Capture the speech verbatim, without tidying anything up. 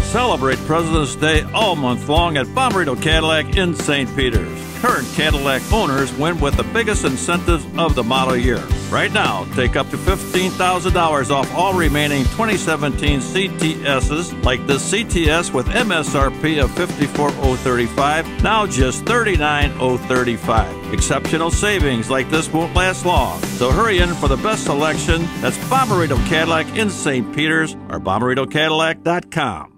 Celebrate President's Day all month long at Bomcerdy Cadillac in Saint Peters. Current Cadillac owners win with the biggest incentives of the model year. Right now, take up to fifteen thousand dollars off all remaining twenty seventeen C T S's, like this C T S with M S R P of fifty-four thousand thirty-five dollars, now just thirty-nine thousand thirty-five dollars. Exceptional savings like this won't last long, so hurry in for the best selection. That's Bomcerdy Cadillac in Saint Peters or Bomcerdy Cadillac dot com.